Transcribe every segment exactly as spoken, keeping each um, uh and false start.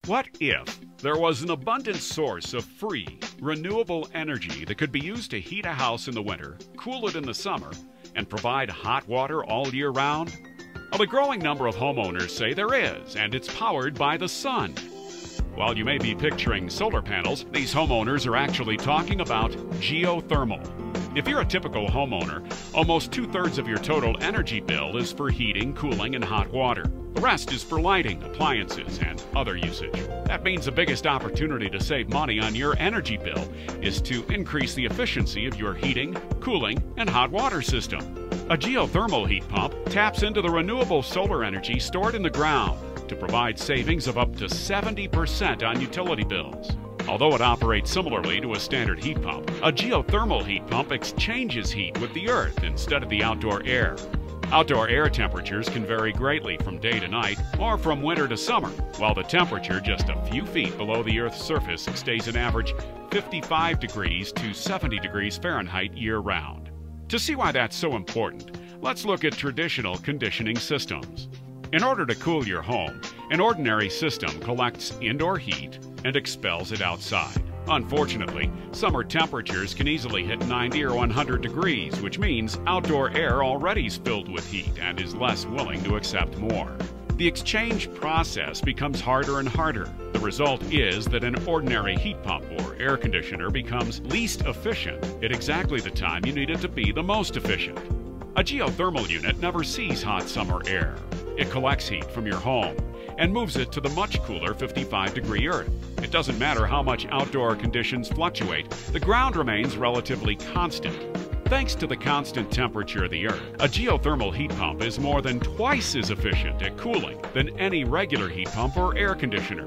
What if there was an abundant source of free, renewable energy that could be used to heat a house in the winter, cool it in the summer, and provide hot water all year round? Well, a growing number of homeowners say there is, and it's powered by the sun. While you may be picturing solar panels, these homeowners are actually talking about geothermal. If you're a typical homeowner, almost two-thirds of your total energy bill is for heating, cooling, and hot water. The rest is for lighting, appliances, and other usage. That means the biggest opportunity to save money on your energy bill is to increase the efficiency of your heating, cooling, and hot water system. A geothermal heat pump taps into the renewable solar energy stored in the ground to provide savings of up to seventy percent on utility bills. Although it operates similarly to a standard heat pump, a geothermal heat pump exchanges heat with the earth instead of the outdoor air. Outdoor air temperatures can vary greatly from day to night or from winter to summer, while the temperature just a few feet below the Earth's surface stays an average fifty-five degrees to seventy degrees Fahrenheit year-round. To see why that's so important, let's look at traditional conditioning systems. In order to cool your home, an ordinary system collects indoor heat and expels it outside. Unfortunately, summer temperatures can easily hit ninety or one hundred degrees, which means outdoor air already is filled with heat and is less willing to accept more. The exchange process becomes harder and harder. The result is that an ordinary heat pump or air conditioner becomes least efficient at exactly the time you need it to be the most efficient. A geothermal unit never sees hot summer air. It collects heat from your home and moves it to the much cooler fifty-five degree Earth. It doesn't matter how much outdoor conditions fluctuate, the ground remains relatively constant. Thanks to the constant temperature of the Earth, a geothermal heat pump is more than twice as efficient at cooling than any regular heat pump or air conditioner.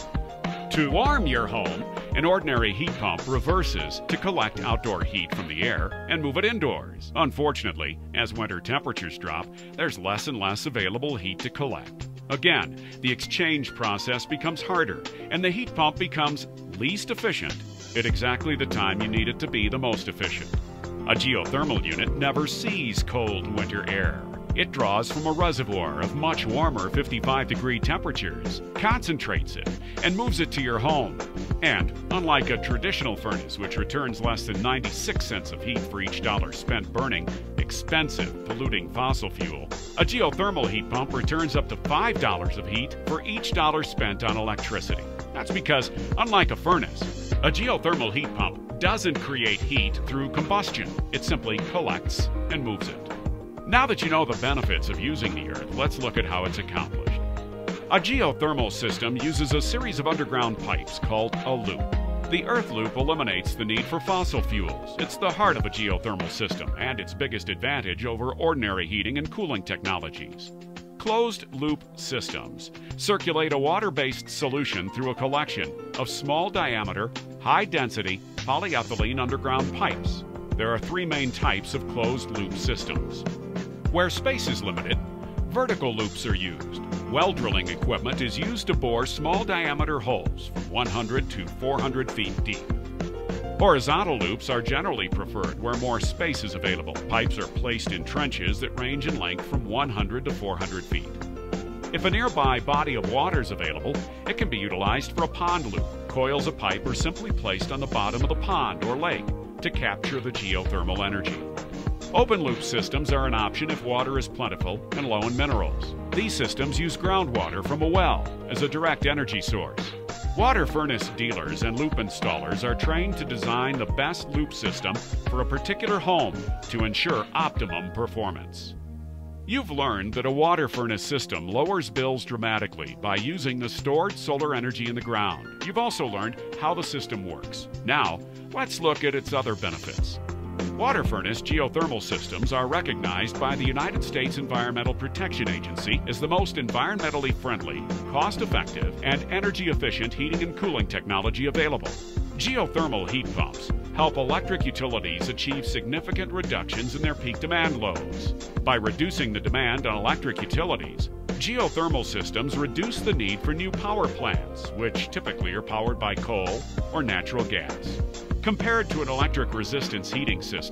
To warm your home, an ordinary heat pump reverses to collect outdoor heat from the air and move it indoors. Unfortunately, as winter temperatures drop, there's less and less available heat to collect. Again, the exchange process becomes harder, and the heat pump becomes least efficient at exactly the time you need it to be the most efficient. A geothermal unit never sees cold winter air. It draws from a reservoir of much warmer fifty-five degree temperatures, concentrates it, and moves it to your home. And, unlike a traditional furnace which returns less than ninety-six cents of heat for each dollar spent burning expensive, polluting fossil fuel, a geothermal heat pump returns up to five dollars of heat for each dollar spent on electricity. That's because, unlike a furnace, a geothermal heat pump doesn't create heat through combustion. It simply collects and moves it. Now that you know the benefits of using the Earth, let's look at how it's accomplished. A geothermal system uses a series of underground pipes called a loop. The Earth loop eliminates the need for fossil fuels. It's the heart of a geothermal system and its biggest advantage over ordinary heating and cooling technologies. Closed-loop systems circulate a water-based solution through a collection of small-diameter, high-density polyethylene underground pipes. There are three main types of closed-loop systems. Where space is limited, vertical loops are used. Well drilling equipment is used to bore small-diameter holes from one hundred to four hundred feet deep. Horizontal loops are generally preferred where more space is available. Pipes are placed in trenches that range in length from one hundred to four hundred feet. If a nearby body of water is available, it can be utilized for a pond loop. Coils of pipe are simply placed on the bottom of the pond or lake to capture the geothermal energy. Open-loop systems are an option if water is plentiful and low in minerals. These systems use groundwater from a well as a direct energy source. WaterFurnace dealers and loop installers are trained to design the best loop system for a particular home to ensure optimum performance. You've learned that a WaterFurnace system lowers bills dramatically by using the stored solar energy in the ground. You've also learned how the system works. Now, let's look at its other benefits. WaterFurnace geothermal systems are recognized by the United States Environmental Protection Agency as the most environmentally friendly, cost-effective, and energy-efficient heating and cooling technology available. Geothermal heat pumps help electric utilities achieve significant reductions in their peak demand loads. By reducing the demand on electric utilities, geothermal systems reduce the need for new power plants, which typically are powered by coal or natural gas. Compared to an electric resistance heating system,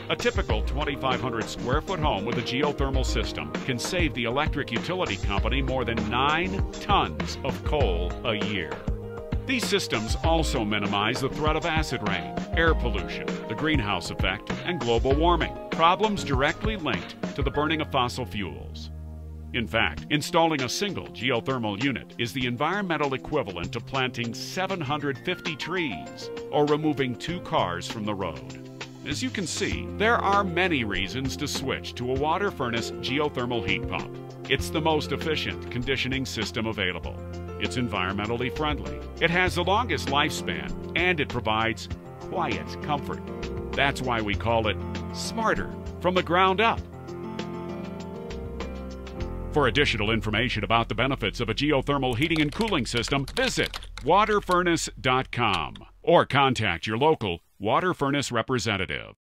A typical twenty-five hundred square foot home with a geothermal system can save the electric utility company more than nine tons of coal a year. These systems also minimize the threat of acid rain, air pollution, the greenhouse effect, and global warming, problems directly linked to the burning of fossil fuels. In fact, installing a single geothermal unit is the environmental equivalent to planting seven hundred fifty trees or removing two cars from the road. As you can see, there are many reasons to switch to a WaterFurnace geothermal heat pump. It's the most efficient conditioning system available. It's environmentally friendly. It has the longest lifespan, and it provides quiet comfort. That's why we call it smarter from the ground up. For additional information about the benefits of a geothermal heating and cooling system, visit water furnace dot com or contact your local WaterFurnace representative.